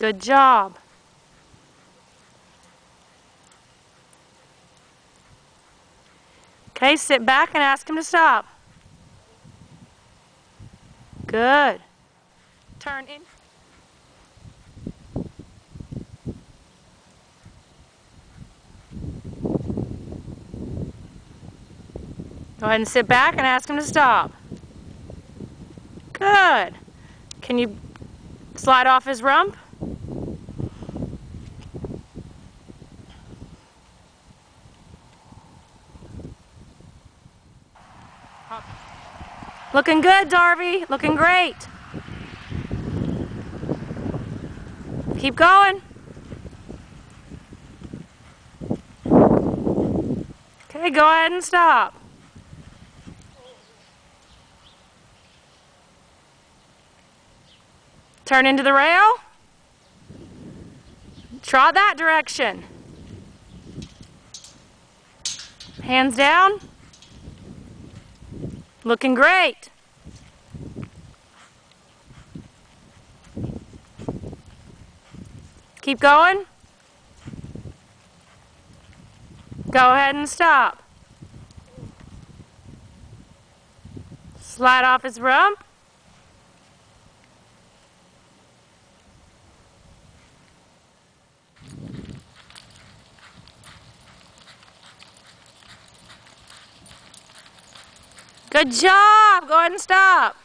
Good job. Okay, sit back and ask him to stop. Good. Turn in. Go ahead and sit back and ask him to stop. Good. Can you slide off his rump? Looking good, Darby. Looking great. Keep going. Okay, go ahead and stop. Turn into the rail. Trot that direction. Hands down. Looking great. Keep going. Go ahead and stop. Slide off his rump. Good job. Go ahead and stop.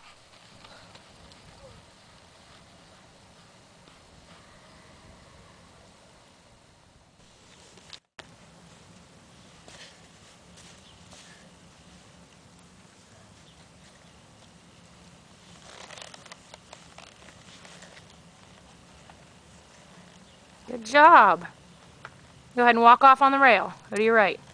Good job. Go ahead and walk off on the rail. Go to your right.